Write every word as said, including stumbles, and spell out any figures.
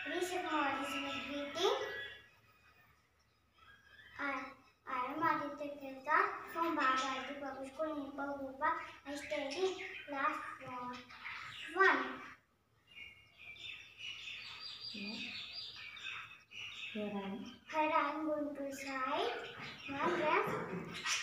Recent knowledge is greeting. I, I am Aditya Kirtan from Bharati Public School in Pagupa. I study class one. Here I am. Here I am going to recite one breath.